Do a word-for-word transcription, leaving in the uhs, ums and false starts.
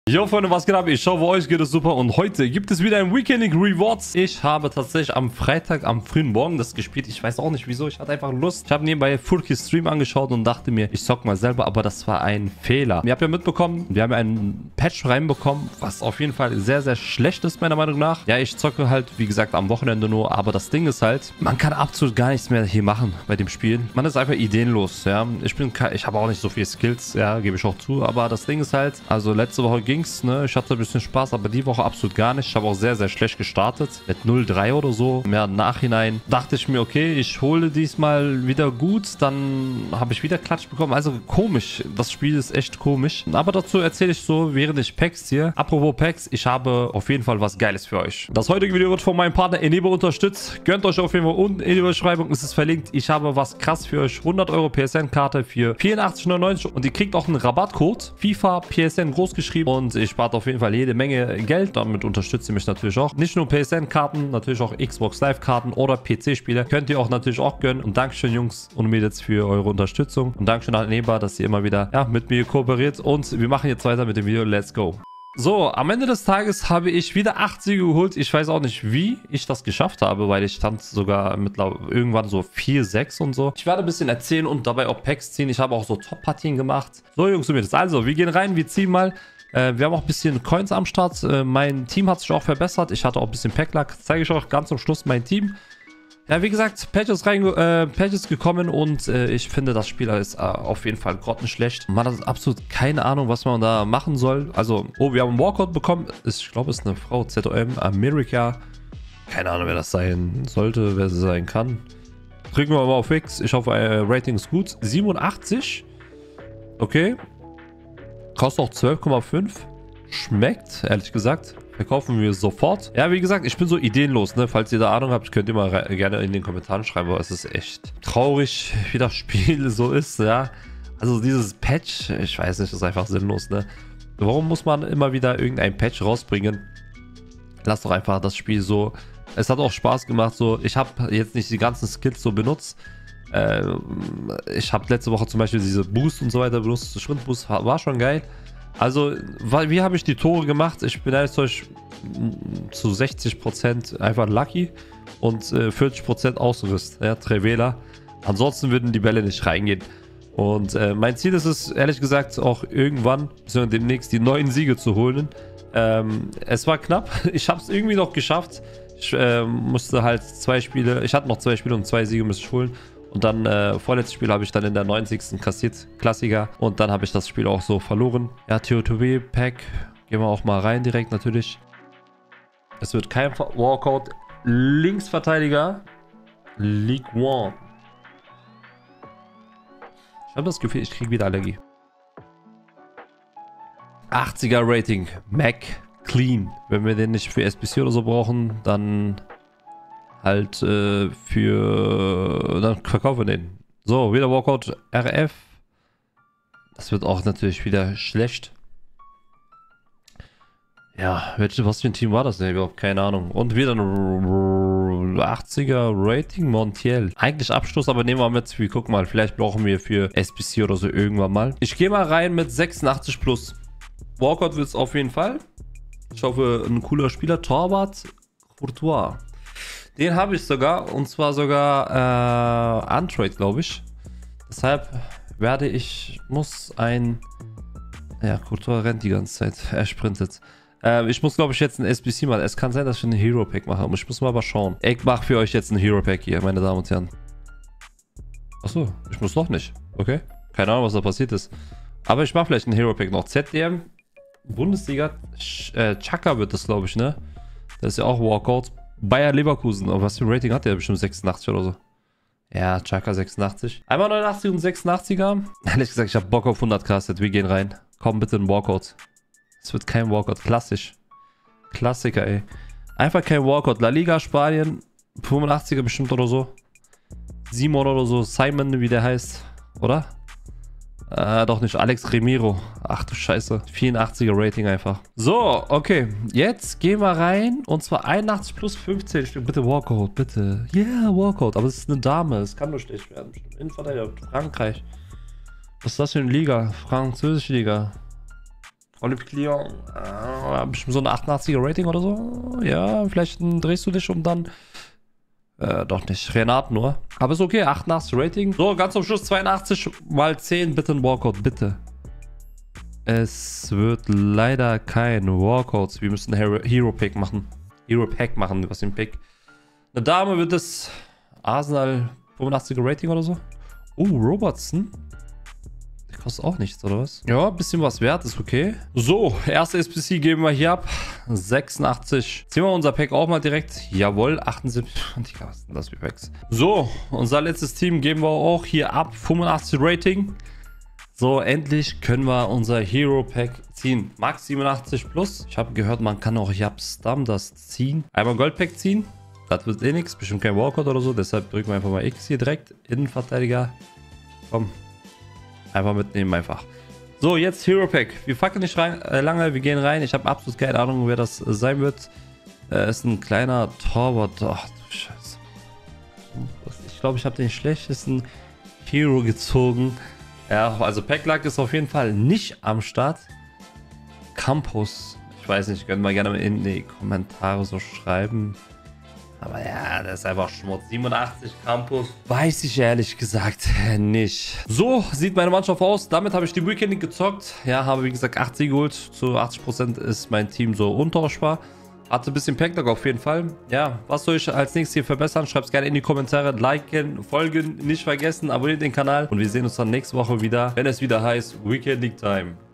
Jo Freunde, was geht ab? Ich hoffe, euch geht es super und heute gibt es wieder ein Weekending Rewards. Ich habe tatsächlich am Freitag, am frühen Morgen das gespielt. Ich weiß auch nicht wieso, ich hatte einfach Lust. Ich habe nebenbei Furkys Stream angeschaut und dachte mir, ich zock mal selber, aber das war ein Fehler. Ihr habt ja mitbekommen, wir haben ja einen Patch reinbekommen, was auf jeden Fall sehr, sehr schlecht ist, meiner Meinung nach. Ja, ich zocke halt, wie gesagt, am Wochenende nur, aber das Ding ist halt, man kann absolut gar nichts mehr hier machen bei dem Spiel. Man ist einfach ideenlos, ja. Ich bin, ich habe auch nicht so viele Skills, ja, gebe ich auch zu, aber das Ding ist halt, also letzte Woche ging's, ne? Ich hatte ein bisschen Spaß, aber die Woche absolut gar nicht. Ich habe auch sehr, sehr schlecht gestartet. Mit null drei oder so. Mehr im Nachhinein dachte ich mir, okay, ich hole diesmal wieder gut. Dann habe ich wieder Klatsch bekommen. Also komisch. Das Spiel ist echt komisch. Aber dazu erzähle ich so, während ich Packs hier. Apropos Packs, ich habe auf jeden Fall was Geiles für euch. Das heutige Video wird von meinem Partner Enebo unterstützt. Gönnt euch auf jeden Fall unten in die Beschreibung. Ist es verlinkt. Ich habe was krass für euch. hundert Euro P S N-Karte für vierundachtzig neunundneunzig. Und ihr kriegt auch einen Rabattcode. FIFA P S N groß geschrieben. Und ich spart auf jeden Fall jede Menge Geld. Damit unterstützt ihr mich natürlich auch. Nicht nur P S N-Karten, natürlich auch Xbox Live-Karten oder P C-Spiele. Könnt ihr auch natürlich auch gönnen. Und Dankeschön, Jungs und Mädels, für eure Unterstützung. Und Dankeschön an Neba, dass ihr immer wieder ja, mit mir kooperiert. Und wir machen jetzt weiter mit dem Video. Let's go. So, am Ende des Tages habe ich wieder acht Siege geholt. Ich weiß auch nicht, wie ich das geschafft habe, weil ich stand sogar mittlerweile irgendwann so vier sechs und so. Ich werde ein bisschen erzählen und dabei auch Packs ziehen. Ich habe auch so Top-Partien gemacht. So, Jungs und Mädels. Also, wir gehen rein, wir ziehen mal. Äh, wir haben auch ein bisschen Coins am Start. Äh, mein Team hat sich auch verbessert. Ich hatte auch ein bisschen Packlack. Zeige ich euch ganz zum Schluss mein Team. Ja, wie gesagt, Patch ist, rein, äh, Patch ist gekommen und äh, ich finde, das Spiel ist äh, auf jeden Fall grottenschlecht. Man hat absolut keine Ahnung, was man da machen soll. Also, oh, wir haben einen Walkout bekommen. Ich glaube, es ist eine Frau, Z O M, America. Keine Ahnung, wer das sein sollte, wer sie sein kann. Drücken wir mal auf X. Ich hoffe, äh, Rating ist gut. siebenundachtzig. Okay. Kostet auch zwölf Komma fünf. Schmeckt, ehrlich gesagt. Verkaufen wir sofort. Ja, wie gesagt, ich bin so ideenlos, ne? Falls ihr da Ahnung habt, könnt ihr mal gerne in den Kommentaren schreiben, aber es ist echt traurig, wie das Spiel so ist, ja. Also dieses Patch, ich weiß nicht, ist einfach sinnlos, ne? Warum muss man immer wieder irgendein Patch rausbringen? Lasst doch einfach das Spiel so. Es hat auch Spaß gemacht, so. Ich habe jetzt nicht die ganzen Skills so benutzt. Äh, ich habe letzte Woche zum Beispiel diese Boost und so weiter benutzt. Sprintboost war schon geil. Also, wie habe ich die Tore gemacht? Ich bin ehrlich euch zu sechzig Prozent einfach lucky und äh, vierzig Prozent Ausrüst, ja, Trevela. Ansonsten würden die Bälle nicht reingehen. Und äh, mein Ziel ist es, ehrlich gesagt, auch irgendwann, beziehungsweise demnächst, die neuen Siege zu holen. Ähm, es war knapp. Ich habe es irgendwie noch geschafft. Ich äh, musste halt zwei Spiele, ich hatte noch zwei Spiele und zwei Siege müsste ich holen. Und dann, äh, vorletztes Spiel habe ich dann in der neunzigsten kassiert, Klassiker. Und dann habe ich das Spiel auch so verloren. Ja, T O zwei Pack. Gehen wir auch mal rein direkt natürlich. Es wird kein Walkout. Linksverteidiger. League One. Ich habe das Gefühl, ich kriege wieder Allergie. achtziger Rating. Mac Clean. Wenn wir den nicht für S B C oder so brauchen, dann... halt äh, für... dann verkaufen wir den. So, wieder Walkout R F. Das wird auch natürlich wieder schlecht. Ja, welche, was für ein Team war das denn? Überhaupt keine Ahnung. Und wieder ein achtziger Rating Montiel. Eigentlich Abschluss, aber nehmen wir mit. Wir gucken mal, vielleicht brauchen wir für S B C oder so irgendwann mal. Ich gehe mal rein mit sechsundachtzig plus. Walkout wird es auf jeden Fall. Ich hoffe, ein cooler Spieler. Torwart Courtois. Den habe ich sogar, und zwar sogar äh, Untrade, glaube ich. Deshalb werde ich, muss ein... Ja, Courtois rennt die ganze Zeit, er sprintet. Äh, ich muss, glaube ich, jetzt ein S B C machen. Es kann sein, dass ich einen Hero Pack mache, aber ich muss mal aber schauen. Ich mache für euch jetzt einen Hero Pack hier, meine Damen und Herren. Achso, ich muss noch nicht. Okay, keine Ahnung, was da passiert ist. Aber ich mache vielleicht einen Hero Pack noch. Z D M, Bundesliga, Ch äh, Chaka wird das, glaube ich, ne? Das ist ja auch Walkout. Bayer Leverkusen. Aber was für ein Rating hat der? Bestimmt sechsundachtzig oder so. Ja, Chaka sechsundachtzig. Einmal neunundachtzig und sechsundachtziger. Ehrlich gesagt, ich habe Bock auf hundert K. Wir gehen rein. Komm bitte ein Walkout. Es wird kein Walkout. Klassisch. Klassiker, ey. Einfach kein Walkout. La Liga, Spanien. fünfundachtziger bestimmt oder so. Simon oder so. Simon, wie der heißt. Oder? Äh, doch nicht. Alex Remiro. Ach du Scheiße. vierundachtziger Rating einfach. So, okay. Jetzt gehen wir rein. Und zwar einundachtzig plus fünfzehn. Bitte Walkout, bitte. Yeah, Walkout. Aber es ist eine Dame. Es kann nur schlecht werden. Innenverteidiger. Frankreich. Was ist das für eine Liga? Französische Liga. Olympic Lyon. Äh, bestimmt so ein achtundachtziger Rating oder so. Ja, vielleicht drehst du dich und dann... Äh, doch nicht. Renat nur. Aber ist okay. achtundachtzig Rating. So, ganz zum Schluss zweiundachtzig mal zehn. Bitte ein Walkout. Bitte. Es wird leider kein Walkouts. Wir müssen Hero, Hero Pack machen. Hero Pack machen. Was im Pick? Eine Dame wird es... Arsenal fünfundachtziger Rating oder so. Oh, Robertson. Der kostet auch nichts, oder was? Ja, ein bisschen was wert, ist okay. So, erste S P C geben wir hier ab. sechsundachtzig. Ziehen wir unser Pack auch mal direkt. Jawohl, achtundsiebzig. Digga, was ist denn das für Packs? So, unser letztes Team geben wir auch hier ab. fünfundachtzig Rating. So, endlich können wir unser Hero Pack ziehen. Max siebenundachtzig plus. Ich habe gehört, man kann auch Yapstam das ziehen. Einmal Gold Pack ziehen. Das wird eh nichts. Bestimmt kein Walkout oder so. Deshalb drücken wir einfach mal X hier direkt. Innenverteidiger. Komm. Einfach mitnehmen einfach. So, jetzt Hero Pack. Wir fackeln nicht rein, äh, lange. Wir gehen rein. Ich habe absolut keine Ahnung, wer das äh, sein wird. Äh, ist ein kleiner Torwart. Ach du Scheiße. Ich glaube, ich habe den schlechtesten Hero gezogen. Ja, also Packlack ist auf jeden Fall nicht am Start. Campus. Ich weiß nicht, könnt mal gerne in die Kommentare so schreiben. Aber ja, das ist einfach Schmutz. siebenundachtzig Campus. Weiß ich ehrlich gesagt nicht. So sieht meine Mannschaft aus. Damit habe ich die Weekend gezockt. Ja, habe wie gesagt acht Siege geholt. Zu achtzig Prozent ist mein Team so untauschbar. Hatte ein bisschen Packlack auf jeden Fall. Ja, was soll ich als nächstes hier verbessern? Schreibt es gerne in die Kommentare. Liken, folgen, nicht vergessen. Abonniert den Kanal. Und wir sehen uns dann nächste Woche wieder, wenn es wieder heißt Weekend League Time.